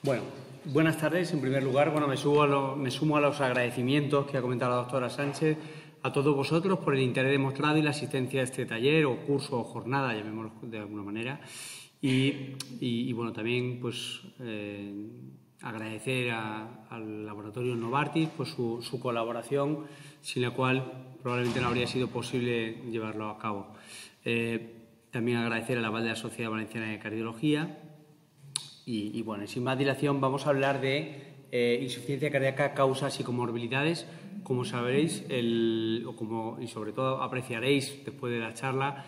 Bueno, buenas tardes. En primer lugar, me sumo a los agradecimientos que ha comentado la doctora Sánchez a todos vosotros por el interés demostrado y la asistencia a este taller o curso o jornada, llamémoslo de alguna manera. Bueno, también agradecer al laboratorio Novartis por su colaboración, sin la cual probablemente no habría sido posible llevarlo a cabo. También agradecer al aval de la Sociedad Valenciana de Cardiología. Bueno, sin más dilación, vamos a hablar de insuficiencia cardíaca, causas y comorbilidades. Como sabréis, y sobre todo apreciaréis después de la charla,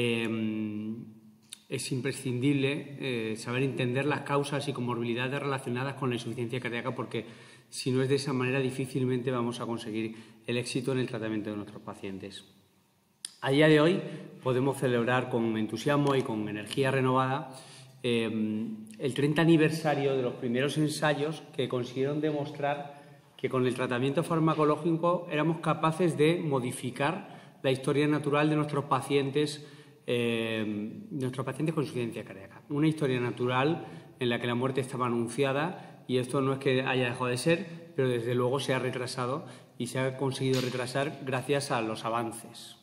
es imprescindible saber entender las causas y comorbilidades relacionadas con la insuficiencia cardíaca, porque si no es de esa manera difícilmente vamos a conseguir el éxito en el tratamiento de nuestros pacientes. A día de hoy podemos celebrar con entusiasmo y con energía renovada el 30 aniversario de los primeros ensayos que consiguieron demostrar que con el tratamiento farmacológico éramos capaces de modificar la historia natural de nuestros pacientes con insuficiencia cardíaca. Una historia natural en la que la muerte estaba anunciada, y esto no es que haya dejado de ser, pero desde luego se ha retrasado y se ha conseguido retrasar gracias a los avances.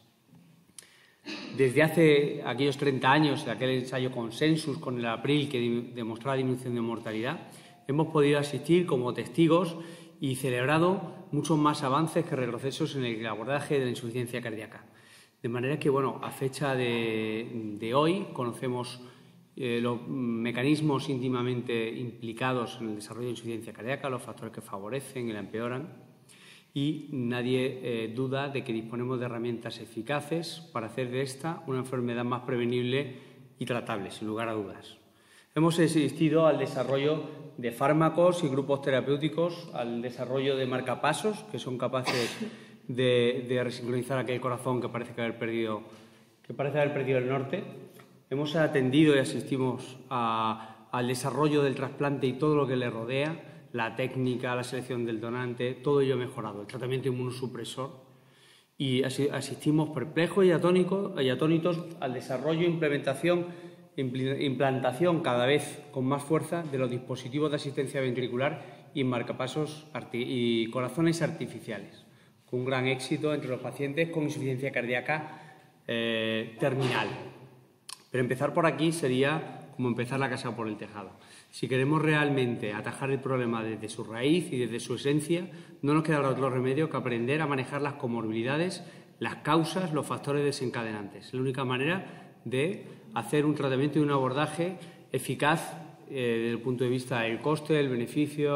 Desde hace aquellos 30 años, de aquel ensayo Consensus con el April que demostraba disminución de mortalidad, hemos podido asistir como testigos y celebrado muchos más avances que retrocesos en el abordaje de la insuficiencia cardíaca. De manera que, a fecha de hoy conocemos los mecanismos íntimamente implicados en el desarrollo de insuficiencia cardíaca, los factores que favorecen y la empeoran, y nadie duda de que disponemos de herramientas eficaces para hacer de esta una enfermedad más prevenible y tratable, sin lugar a dudas. Hemos asistido al desarrollo de fármacos y grupos terapéuticos, al desarrollo de marcapasos que son capaces de resincronizar aquel corazón que parece haber perdido el norte. Hemos atendido y asistimos al desarrollo del trasplante y todo lo que le rodea, la técnica, la selección del donante, todo ello ha mejorado, el tratamiento inmunosupresor, y asistimos perplejos y atónitos al desarrollo e implantación cada vez con más fuerza de los dispositivos de asistencia ventricular y marcapasos y corazones artificiales, con un gran éxito entre los pacientes con insuficiencia cardíaca terminal. Pero empezar por aquí sería como empezar la casa por el tejado. Si queremos realmente atajar el problema desde su raíz y desde su esencia, no nos quedará otro remedio que aprender a manejar las comorbilidades, las causas, los factores desencadenantes. Es la única manera de hacer un tratamiento y un abordaje eficaz desde el punto de vista del coste, del beneficio,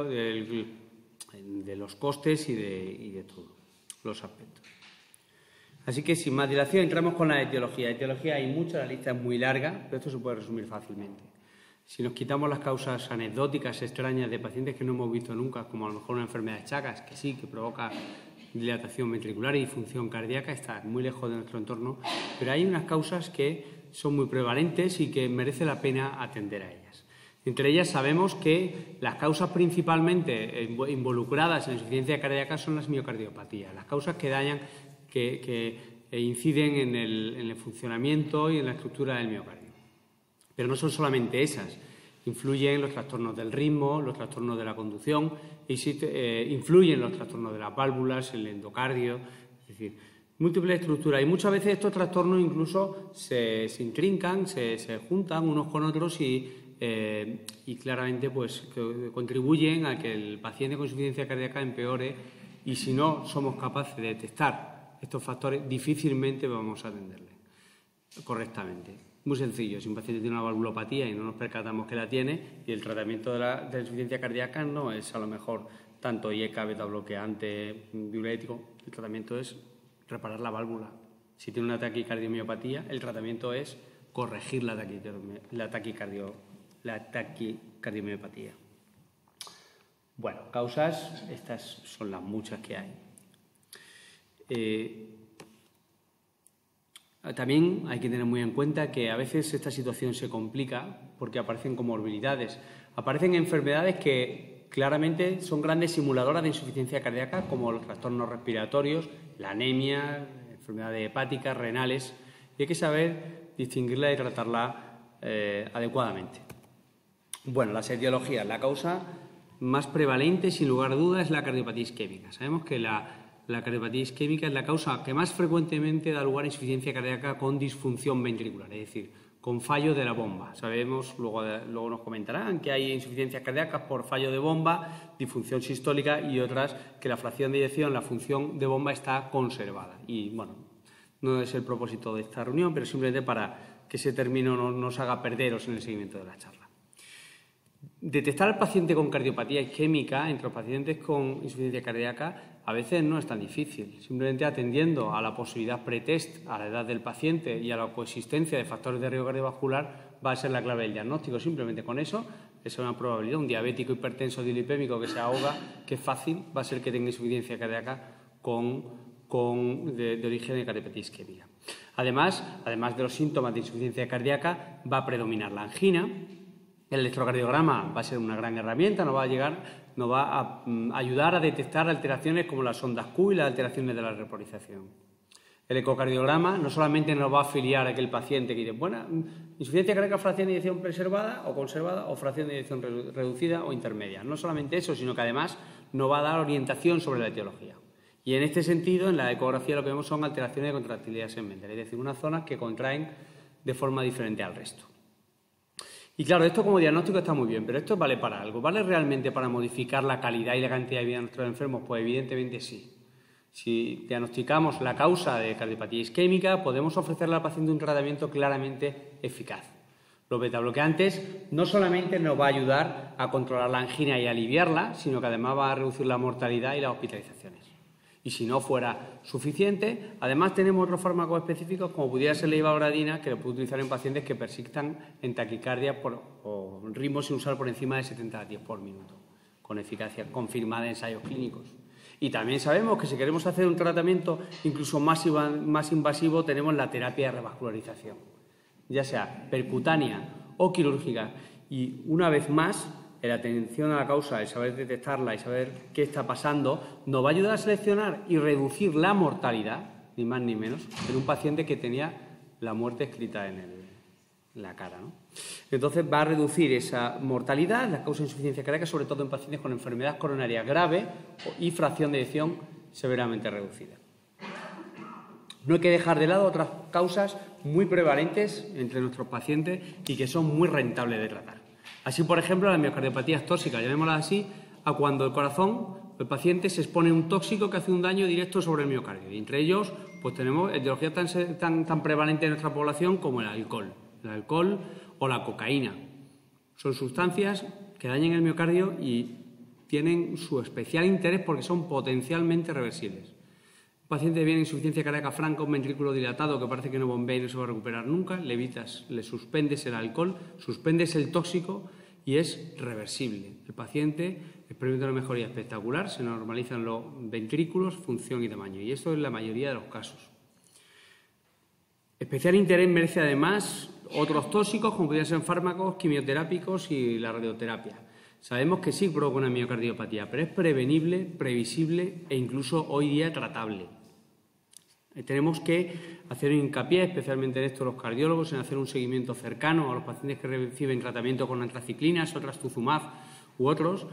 de los costes y de todos los aspectos. Así que, sin más dilación, entramos con la etiología. La etiología hay mucha, la lista es muy larga, pero esto se puede resumir fácilmente. Si nos quitamos las causas anecdóticas, extrañas de pacientes que no hemos visto nunca, como a lo mejor una enfermedad de Chagas, que sí, que provoca dilatación ventricular y disfunción cardíaca, está muy lejos de nuestro entorno, pero hay unas causas que son muy prevalentes y que merece la pena atender a ellas. Entre ellas sabemos que las causas principalmente involucradas en la insuficiencia cardíaca son las miocardiopatías, las causas que dañan, que inciden en el funcionamiento y en la estructura del miocardio. Pero no son solamente esas, influyen los trastornos del ritmo, los trastornos de la conducción, influyen los trastornos de las válvulas, el endocardio, es decir, múltiples estructuras. Y muchas veces estos trastornos incluso se intrincan, se juntan unos con otros y claramente que contribuyen a que el paciente con insuficiencia cardíaca empeore, y si no somos capaces de detectar estos factores, difícilmente vamos a atenderle correctamente. Muy sencillo, si un paciente tiene una valvulopatía y no nos percatamos que la tiene, y el tratamiento de la insuficiencia cardíaca no es a lo mejor tanto IECA, beta-bloqueante, diurético, el tratamiento es reparar la válvula. Si tiene una taquicardiomyopatía, el tratamiento es corregir la taquicardiomyopatía. Bueno, causas, estas son las muchas que hay. También hay que tener muy en cuenta que a veces esta situación se complica porque aparecen comorbilidades. Aparecen enfermedades que claramente son grandes simuladoras de insuficiencia cardíaca, como los trastornos respiratorios, la anemia, enfermedades hepáticas, renales, y hay que saber distinguirla y tratarla adecuadamente. Bueno, las etiologías. La causa más prevalente, sin lugar a dudas, es la cardiopatía isquémica. Sabemos que la cardiopatía isquémica es la causa que más frecuentemente da lugar a insuficiencia cardíaca con disfunción ventricular, es decir, con fallo de la bomba. Sabemos, luego nos comentarán, que hay insuficiencias cardíacas por fallo de bomba, disfunción sistólica y otras que la fracción de eyección, la función de bomba está conservada. Y bueno, no es el propósito de esta reunión, pero simplemente para que ese término no nos haga perderos en el seguimiento de la charla. Detectar al paciente con cardiopatía isquémica entre los pacientes con insuficiencia cardíaca a veces no es tan difícil. Simplemente atendiendo a la posibilidad pretest, a la edad del paciente y a la coexistencia de factores de riesgo cardiovascular va a ser la clave del diagnóstico. Simplemente con eso es una probabilidad. Un diabético hipertenso dilipémico que se ahoga, que es fácil, va a ser que tenga insuficiencia cardíaca de origen de cardiopatía isquémica. Además de los síntomas de insuficiencia cardíaca, va a predominar la angina. El electrocardiograma va a ser una gran herramienta, nos va a ayudar a detectar alteraciones como las ondas Q y las alteraciones de la repolarización. El ecocardiograma no solamente nos va a afiliar a aquel paciente que dice, bueno, insuficiencia cardíaca, fracción de eyección preservada o conservada o fracción de eyección reducida o intermedia. No solamente eso, sino que además nos va a dar orientación sobre la etiología. Y en este sentido, en la ecografía lo que vemos son alteraciones de contractilidad segmental, es decir, unas zonas que contraen de forma diferente al resto. Y claro, esto como diagnóstico está muy bien, pero ¿esto vale para algo? ¿Vale realmente para modificar la calidad y la cantidad de vida de nuestros enfermos? Pues evidentemente sí. Si diagnosticamos la causa de cardiopatía isquémica, podemos ofrecerle al paciente un tratamiento claramente eficaz. Los betabloqueantes no solamente nos va a ayudar a controlar la angina y aliviarla, sino que además va a reducir la mortalidad y las hospitalizaciones. Y si no fuera suficiente, además tenemos otros fármacos específicos, como pudiera ser la ivabradina, que lo puede utilizar en pacientes que persistan en taquicardia o ritmo sinusal por encima de 70 latidos por minuto, con eficacia confirmada en ensayos clínicos. Y también sabemos que si queremos hacer un tratamiento incluso más invasivo, tenemos la terapia de revascularización, ya sea percutánea o quirúrgica. Y una vez más, la atención a la causa, el saber detectarla y saber qué está pasando, nos va a ayudar a seleccionar y reducir la mortalidad, ni más ni menos, en un paciente que tenía la muerte escrita en la cara, ¿no? Entonces va a reducir esa mortalidad, la causa de insuficiencia cardíaca, sobre todo en pacientes con enfermedad coronaria grave y fracción de eyección severamente reducida. No hay que dejar de lado otras causas muy prevalentes entre nuestros pacientes y que son muy rentables de tratar. Así, por ejemplo, las miocardiopatías tóxicas, llamémoslas así, a cuando el corazón, el paciente se expone a un tóxico que hace un daño directo sobre el miocardio. Y entre ellos, pues tenemos etiologías tan prevalentes en nuestra población como el alcohol o la cocaína. Son sustancias que dañan el miocardio y tienen su especial interés porque son potencialmente reversibles. Un paciente que viene insuficiencia cardíaca franca, un ventrículo dilatado que parece que no bombea y no se va a recuperar nunca, le suspendes el alcohol, suspendes el tóxico y es reversible. El paciente experimenta una mejoría espectacular, se normalizan los ventrículos, función y tamaño. Y esto es la mayoría de los casos. Especial interés merece además otros tóxicos, como podrían ser fármacos quimioterápicos y la radioterapia. Sabemos que sí provoca una miocardiopatía, pero es prevenible, previsible e incluso hoy día tratable. Tenemos que hacer hincapié, especialmente en esto los cardiólogos, en hacer un seguimiento cercano a los pacientes que reciben tratamiento con antraciclinas, otras tuzumab u otros,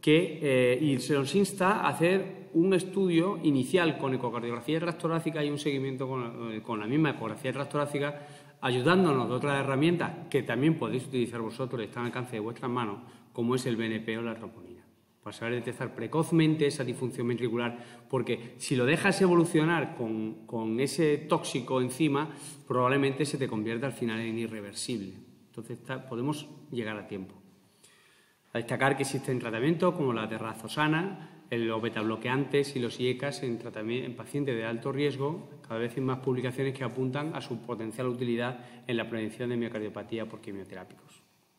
y se nos insta a hacer un estudio inicial con ecocardiografía transtorácica y un seguimiento con la misma ecografía transtorácica, ayudándonos de otras herramientas que también podéis utilizar vosotros, están al alcance de vuestras manos, como es el BNP o la troponina, para saber detectar precozmente esa disfunción ventricular, porque si lo dejas evolucionar con ese tóxico encima, probablemente se te convierta al final en irreversible. Entonces podemos llegar a tiempo. A destacar que existen tratamientos como la terrazosana, los betabloqueantes y los IECAS en pacientes de alto riesgo. Cada vez hay más publicaciones que apuntan a su potencial utilidad en la prevención de miocardiopatía por quimioterápicos.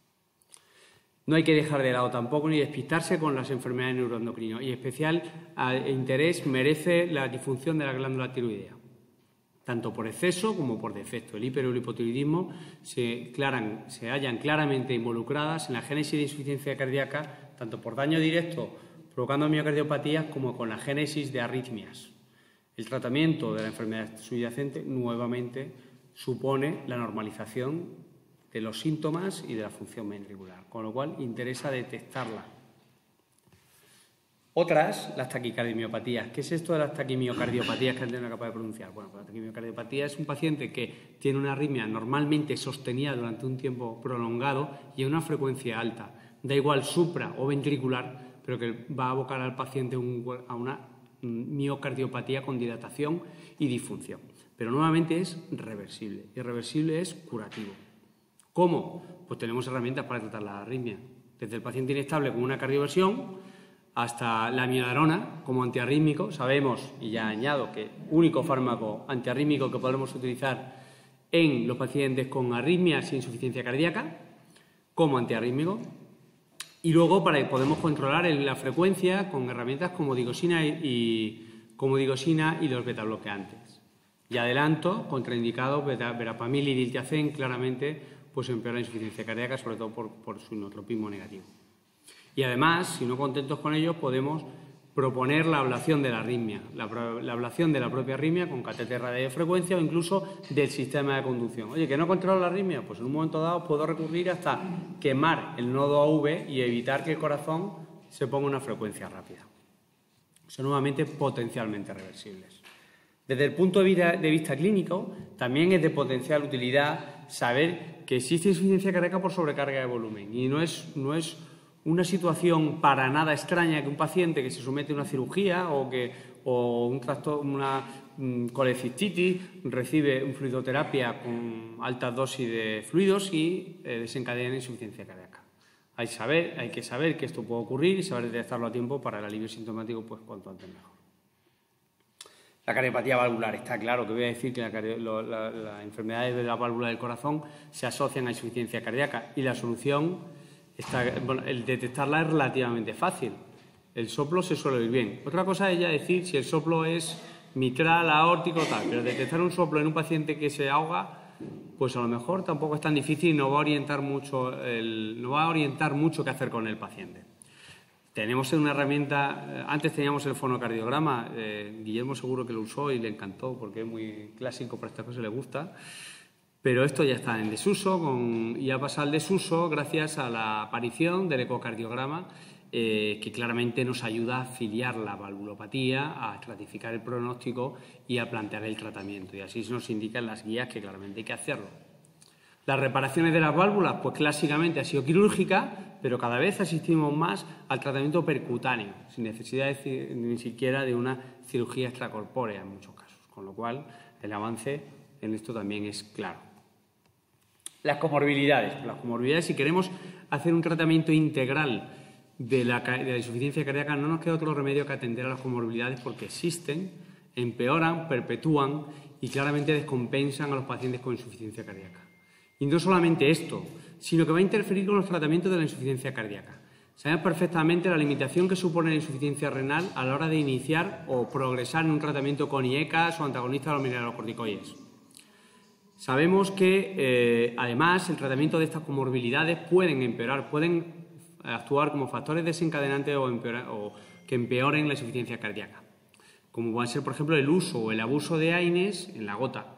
No hay que dejar de lado tampoco ni despistarse con las enfermedades neuroendocrinas y especial interés merece la disfunción de la glándula tiroidea, tanto por exceso como por defecto. El hiper- o el hipotiroidismo se hallan claramente involucradas en la génesis de insuficiencia cardíaca, tanto por daño directo provocando miocardiopatías como con la génesis de arritmias. El tratamiento de la enfermedad subyacente nuevamente supone la normalización de los síntomas y de la función ventricular, con lo cual interesa detectarla. Otras, las taquicardiopatías. ¿Qué es esto de las taquimiocardiopatías que antes no era capaz de pronunciar? Bueno, pues la taquimiocardiopatía es un paciente que tiene una arritmia normalmente sostenida durante un tiempo prolongado y a una frecuencia alta. Da igual supra o ventricular, pero que va a abocar al paciente a una miocardiopatía con dilatación y disfunción. Pero nuevamente es reversible. Y reversible es curativo. ¿Cómo? Pues tenemos herramientas para tratar la arritmia. Desde el paciente inestable con una cardioversión hasta la amiodarona como antiarrítmico. Sabemos, y ya añado, que único fármaco antiarrítmico que podemos utilizar en los pacientes con arritmias e insuficiencia cardíaca como antiarrítmico. Y luego podemos controlar la frecuencia con herramientas como digoxina y los betabloqueantes. Y adelanto, contraindicados, verapamil y diltiazem, claramente pues empeora la insuficiencia cardíaca, sobre todo por su inotropismo negativo. Y además, si no contentos con ello, podemos proponer la ablación de la arritmia, la ablación de la propia arritmia con catéter de radiofrecuencia o incluso del sistema de conducción. Oye, ¿que no controlo la arritmia? Pues en un momento dado puedo recurrir hasta quemar el nodo AV y evitar que el corazón se ponga una frecuencia rápida. Son nuevamente potencialmente reversibles. Desde el punto de vista clínico, también es de potencial utilidad saber que existe insuficiencia cardíaca por sobrecarga de volumen y no es una situación para nada extraña que un paciente que se somete a una cirugía o una colecistitis recibe una fluidoterapia con altas dosis de fluidos y desencadena insuficiencia cardíaca. Hay que saber que esto puede ocurrir y saber detectarlo a tiempo para el alivio sintomático, pues cuanto antes mejor. La cardiopatía valvular, está claro que voy a decir que las enfermedades de la válvula del corazón se asocian a insuficiencia cardíaca y la solución, el detectarla es relativamente fácil. El soplo se suele oír bien. Otra cosa es ya decir si el soplo es mitral, aórtico, tal, pero detectar un soplo en un paciente que se ahoga, pues a lo mejor tampoco es tan difícil y no va a orientar mucho qué hacer con el paciente. Tenemos una herramienta, antes teníamos el fonocardiograma, Guillermo seguro que lo usó y le encantó porque es muy clásico, para estas cosas le gusta, pero esto ya está en desuso y ha pasado al desuso gracias a la aparición del ecocardiograma, que claramente nos ayuda a filiar la valvulopatía, a estratificar el pronóstico y a plantear el tratamiento, y así se nos indican las guías que claramente hay que hacerlo. Las reparaciones de las válvulas, pues clásicamente ha sido quirúrgica, pero cada vez asistimos más al tratamiento percutáneo, sin necesidad ni siquiera de una cirugía extracorpórea en muchos casos, con lo cual el avance en esto también es claro. Las comorbilidades. Las comorbilidades, si queremos hacer un tratamiento integral de la insuficiencia cardíaca, no nos queda otro remedio que atender a las comorbilidades porque existen, empeoran, perpetúan y claramente descompensan a los pacientes con insuficiencia cardíaca. Y no solamente esto, sino que va a interferir con los tratamientos de la insuficiencia cardíaca. Sabemos perfectamente la limitación que supone la insuficiencia renal a la hora de iniciar o progresar en un tratamiento con IECAS o antagonistas de los mineralocorticoides. Sabemos que, además, el tratamiento de estas comorbilidades pueden empeorar, pueden actuar como factores desencadenantes o que empeoren la insuficiencia cardíaca, como puede ser, por ejemplo, el uso o el abuso de AINES en la gota,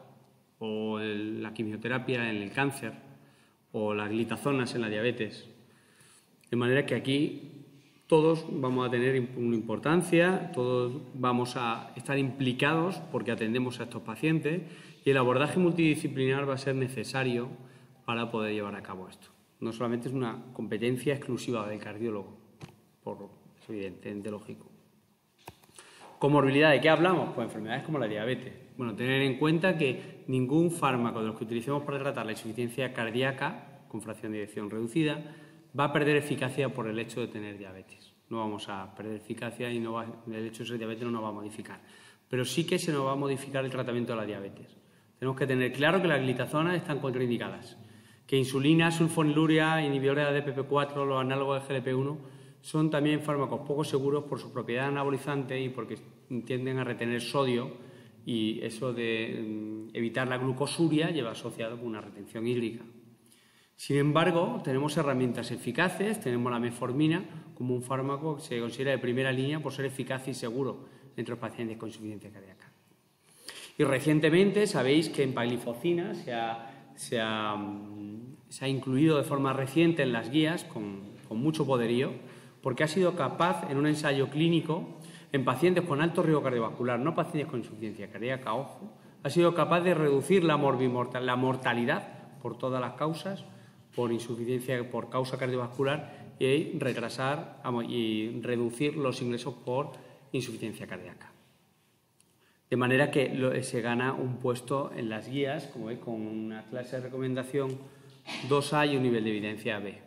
o la quimioterapia en el cáncer, o las glitazonas en la diabetes. De manera que aquí todos vamos a tener una importancia, todos vamos a estar implicados porque atendemos a estos pacientes y el abordaje multidisciplinar va a ser necesario para poder llevar a cabo esto. No solamente es una competencia exclusiva del cardiólogo, es evidentemente lógico. ¿Comorbilidad de qué hablamos? Pues enfermedades como la diabetes. Bueno, tener en cuenta que ningún fármaco de los que utilicemos para tratar la insuficiencia cardíaca con fracción de eyección reducida va a perder eficacia por el hecho de tener diabetes. No vamos a perder eficacia y el hecho de ser diabetes no nos va a modificar. Pero sí que se nos va a modificar el tratamiento de la diabetes. Tenemos que tener claro que las glitazonas están contraindicadas, que insulina, sulfonilurea, inhibidores de DPP4, los análogos de GLP-1 son también fármacos poco seguros por su propiedad anabolizante y porque tienden a retener sodio, y eso de evitar la glucosuria lleva asociado con una retención hídrica. Sin embargo, tenemos herramientas eficaces, tenemos la metformina como un fármaco que se considera de primera línea por ser eficaz y seguro entre los pacientes con insuficiencia cardíaca. Y recientemente sabéis que en empagliflozina se ha se ha incluido de forma reciente en las guías con mucho poderío, porque ha sido capaz en un ensayo clínico en pacientes con alto riesgo cardiovascular, no pacientes con insuficiencia cardíaca, ojo, ha sido capaz de reducir la mortalidad por todas las causas, por insuficiencia por causa cardiovascular y retrasar y reducir los ingresos por insuficiencia cardíaca. De manera que se gana un puesto en las guías, como veis, con una clase de recomendación 2A y un nivel de evidencia B.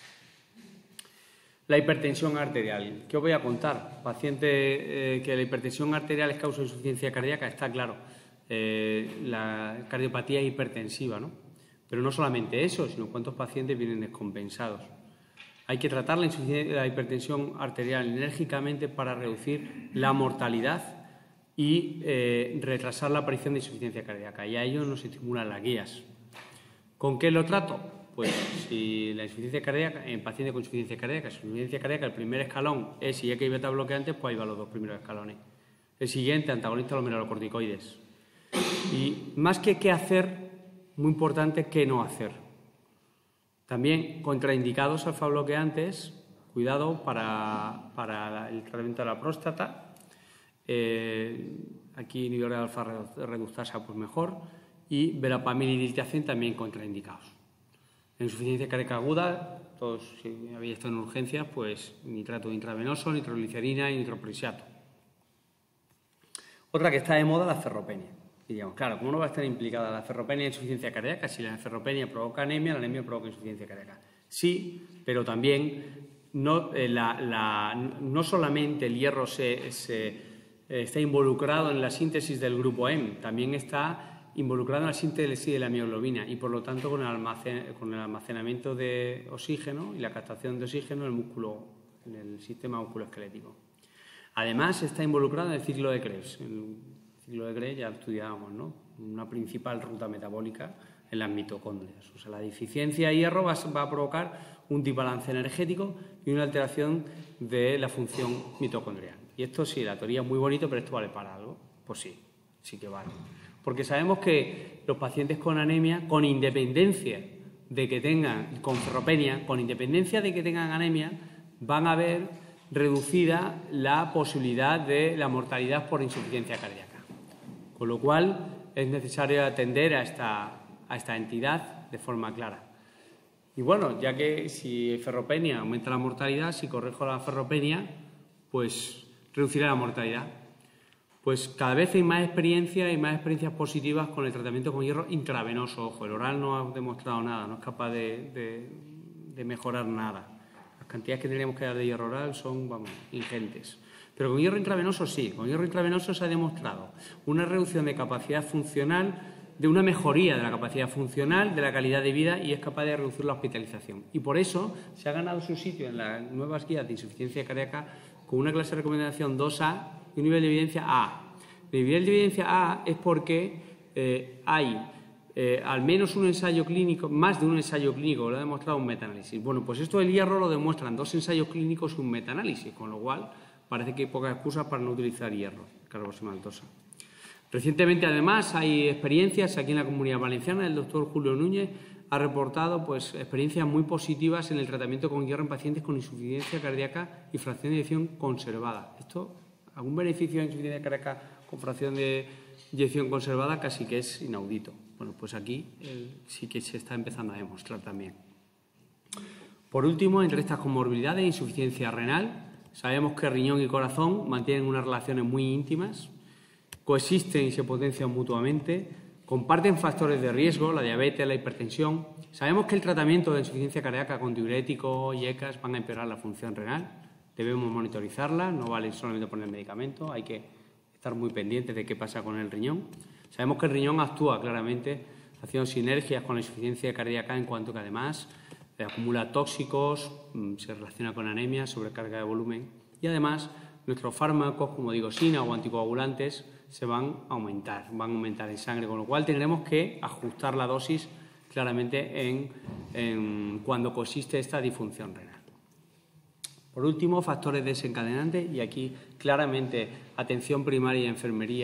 La hipertensión arterial. ¿Qué os voy a contar? Paciente que la hipertensión arterial es causa de insuficiencia cardíaca, está claro. La cardiopatía hipertensiva, ¿no? Pero no solamente eso, sino cuántos pacientes vienen descompensados. Hay que tratar la hipertensión arterial enérgicamente para reducir la mortalidad y retrasar la aparición de insuficiencia cardíaca. Y a ello nos estimulan las guías. ¿Con qué lo trato? Pues si la insuficiencia cardíaca, en pacientes con insuficiencia cardíaca, el primer escalón es si hay que beta bloqueantes, pues ahí van los 2 primeros escalones. El siguiente, antagonista a los mineralocorticoides. Y más que qué hacer, muy importante qué no hacer. También contraindicados alfa-bloqueantes, cuidado para el tratamiento de la próstata. Aquí inhibidor de alfa-reductasa, pues mejor. Y verapamil y diltiazem también contraindicados. En insuficiencia cardíaca aguda, todos, si habéis estado en urgencias, pues nitrato intravenoso, nitroglicerina y nitroprusiato. Otra que está de moda, la ferropenia. Diríamos, claro, ¿cómo no va a estar implicada la ferropenia en insuficiencia cardíaca? Si la ferropenia provoca anemia, la anemia provoca insuficiencia cardíaca. Sí, pero también no solamente el hierro está involucrado en la síntesis del grupo M, también está involucrado en la síntesis de la mioglobina y, por lo tanto, con el almacenamiento de oxígeno y la captación de oxígeno en el sistema musculoesquelético. Además, está involucrado en el ciclo de Krebs. El ciclo de Krebs ya lo estudiábamos, ¿no? Una principal ruta metabólica en las mitocondrias. O sea, la deficiencia de hierro va a provocar un desbalance energético y una alteración de la función mitocondrial. Y esto sí, la teoría es muy bonito, pero ¿esto vale para algo? Pues sí que vale. Porque sabemos que los pacientes con anemia, con independencia de que tengan, con ferropenia, con independencia de que tengan anemia, van a ver reducida la posibilidad de la mortalidad por insuficiencia cardíaca. Con lo cual es necesario atender a esta entidad de forma clara. Y bueno, ya que si ferropenia aumenta la mortalidad, si corrijo la ferropenia, pues reducirá la mortalidad. Pues cada vez hay más experiencias positivas con el tratamiento con hierro intravenoso. Ojo, el oral no ha demostrado nada, no es capaz de mejorar nada. Las cantidades que tendríamos que dar de hierro oral son, ingentes. Pero con hierro intravenoso sí, con hierro intravenoso se ha demostrado una reducción de capacidad funcional, de una mejoría de la capacidad funcional, de la calidad de vida y es capaz de reducir la hospitalización. Y por eso se ha ganado su sitio en las nuevas guías de insuficiencia cardíaca con una clase de recomendación 2A y un nivel de evidencia A. El nivel de evidencia A es porque hay al menos un ensayo clínico, más de un ensayo clínico, lo ha demostrado un metaanálisis. Bueno, pues esto del hierro lo demuestran 2 ensayos clínicos y un metaanálisis, con lo cual parece que hay pocas excusas para no utilizar hierro, carboximaltosa. Recientemente, además, hay experiencias aquí en la Comunidad Valenciana. El doctor Julio Núñez ha reportado experiencias muy positivas en el tratamiento con hierro en pacientes con insuficiencia cardíaca y fracción de eyección conservada. ¿Algún beneficio de insuficiencia cardíaca con fracción de eyección conservada? Casi que es inaudito. Bueno, pues aquí sí que se está empezando a demostrar también. Por último, entre estas comorbilidades, insuficiencia renal, sabemos que riñón y corazón mantienen unas relaciones muy íntimas, coexisten y se potencian mutuamente, comparten factores de riesgo, la diabetes, la hipertensión. Sabemos que el tratamiento de insuficiencia cardíaca con diuréticos y ECAs van a empeorar la función renal. Debemos monitorizarla, no vale solamente poner medicamentos, hay que estar muy pendientes de qué pasa con el riñón. Sabemos que el riñón actúa claramente haciendo sinergias con la insuficiencia cardíaca en cuanto que además acumula tóxicos, se relaciona con anemia, sobrecarga de volumen y además nuestros fármacos como digoxina o anticoagulantes se van a aumentar en sangre, con lo cual tendremos que ajustar la dosis claramente cuando coexiste esta disfunción renal. Por último, factores desencadenantes y aquí claramente atención primaria y enfermería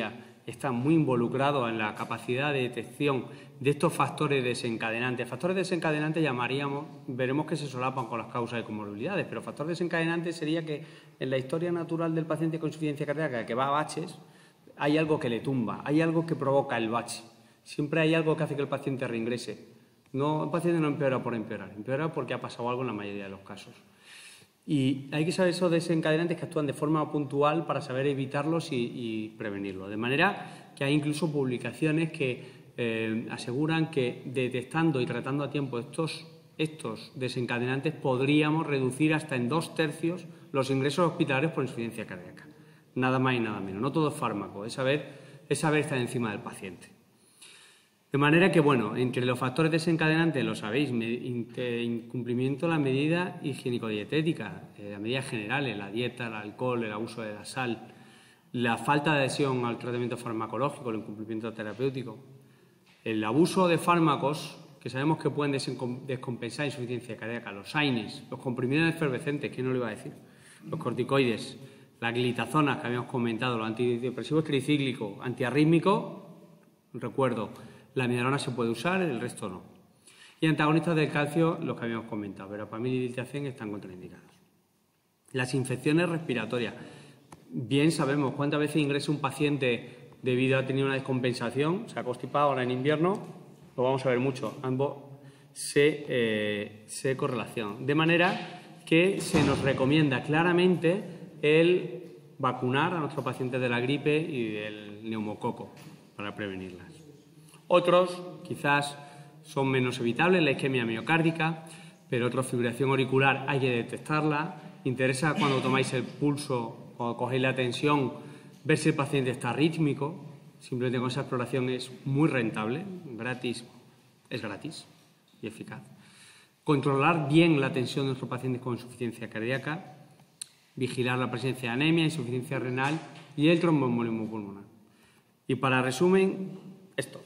está muy involucrado en la capacidad de detección de estos factores desencadenantes. Factores desencadenantes llamaríamos, veremos que se solapan con las causas de comorbilidades, pero factor desencadenante sería que en la historia natural del paciente con insuficiencia cardíaca que va a baches, hay algo que le tumba, hay algo que provoca el bache. Siempre hay algo que hace que el paciente reingrese. No, el paciente no empeora por empeorar, empeora porque ha pasado algo en la mayoría de los casos. Y hay que saber esos desencadenantes que actúan de forma puntual para saber evitarlos y prevenirlos. De manera que hay incluso publicaciones que aseguran que detectando y tratando a tiempo estos desencadenantes podríamos reducir hasta en 2/3 los ingresos hospitalarios por insuficiencia cardíaca. Nada más y nada menos. No todo es fármaco, es saber estar encima del paciente. De manera que, bueno, entre los factores desencadenantes, lo sabéis, incumplimiento de las medidas higiénico-dietéticas, las medidas generales, la dieta, el alcohol, el abuso de la sal, la falta de adhesión al tratamiento farmacológico, el incumplimiento terapéutico, el abuso de fármacos que sabemos que pueden descompensar insuficiencia cardíaca, los AINES, los comprimidos efervescentes, ¿quién no lo iba a decir? Los corticoides, las glitazonas que habíamos comentado, los antidepresivos tricíclicos, antiarrítmicos, recuerdo, la amiodarona se puede usar, el resto no. Y antagonistas del calcio, los que habíamos comentado, verapamil y diltiazem están contraindicados. Las infecciones respiratorias. Bien sabemos cuántas veces ingresa un paciente debido a tener una descompensación, se ha constipado ahora en invierno, lo vamos a ver mucho, ambos se correlacionan. De manera que se nos recomienda claramente el vacunar a nuestros pacientes de la gripe y del neumococo para prevenirlas. Otros, quizás, son menos evitables, la isquemia miocárdica, pero otra fibrilación auricular hay que detectarla. Interesa cuando tomáis el pulso, cuando cogéis la tensión, ver si el paciente está arrítmico. Simplemente con esa exploración es muy rentable, es gratis y eficaz. Controlar bien la tensión de nuestros pacientes con insuficiencia cardíaca, vigilar la presencia de anemia, insuficiencia renal y el tromboembolismo pulmonar. Y para resumen, esto,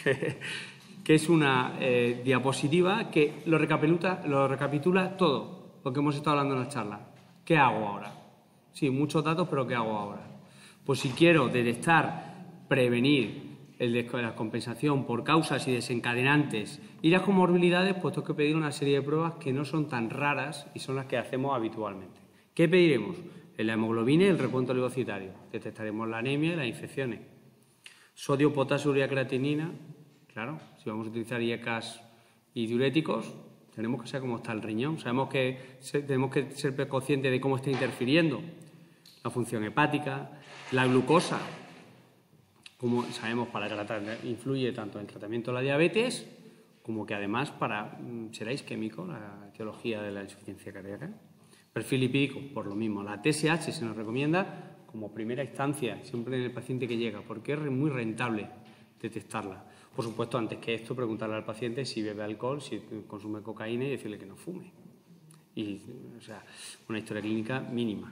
que es una diapositiva que lo recapitula todo lo que hemos estado hablando en la charla. ¿Qué hago ahora? Sí, muchos datos, pero ¿qué hago ahora? Pues si quiero detectar, prevenir la compensación por causas y desencadenantes y las comorbilidades, pues tengo que pedir una serie de pruebas que no son tan raras y son las que hacemos habitualmente. ¿Qué pediremos? La hemoglobina y el recuento oligocitario. Detectaremos la anemia y las infecciones. Sodio, potasio, urea, creatinina. Claro, si vamos a utilizar IECAS y diuréticos, tenemos que saber cómo está el riñón. Tenemos que ser conscientes de cómo está interfiriendo la función hepática, la glucosa, como sabemos, influye tanto en el tratamiento de la diabetes como que además será isquémico, la etiología de la insuficiencia cardíaca. Perfil lipídico, por lo mismo. La TSH se nos recomienda como primera instancia, siempre en el paciente que llega, porque es muy rentable detectarla. Por supuesto, antes que esto, preguntarle al paciente si bebe alcohol, si consume cocaína y decirle que no fume. O sea, una historia clínica mínima.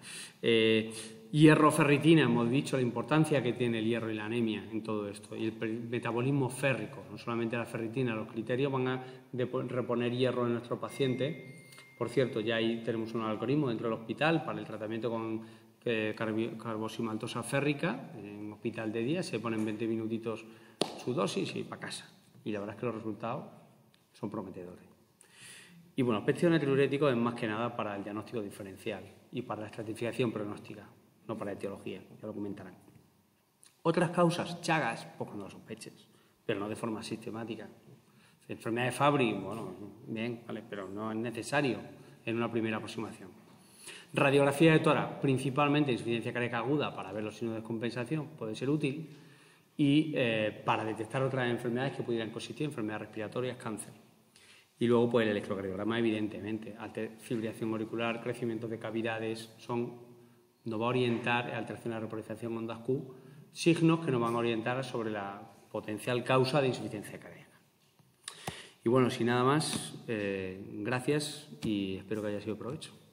Hierro, ferritina, hemos dicho la importancia que tiene el hierro y la anemia en todo esto. Y el metabolismo férrico, no solamente la ferritina, los criterios van a reponer hierro en nuestro paciente. Por cierto, ya ahí tenemos un algoritmo dentro del hospital para el tratamiento con carbosimaltosa férrica. En un hospital de día se ponen 20 minutitos su dosis y para casa. Y la verdad es que los resultados son prometedores. Y bueno, péptido natriurético es más que nada para el diagnóstico diferencial y para la estratificación pronóstica, no para la etiología, ya lo comentarán. Otras causas, Chagas, pues cuando lo sospeches, pero no de forma sistemática. Enfermedad de Fabry, bueno, bien, vale, pero no es necesario en una primera aproximación. Radiografía de tórax, principalmente insuficiencia cardíaca aguda para ver los signos de descompensación, puede ser útil. Y para detectar otras enfermedades que pudieran consistir, enfermedades respiratorias, cáncer. Y luego, pues el electrocardiograma, evidentemente, fibrilación auricular, crecimiento de cavidades, nos va a orientar, alteración de la repolarización ondas Q, signos que nos van a orientar sobre la potencial causa de insuficiencia cardíaca. Y bueno, sin nada más, gracias y espero que haya sido de provecho.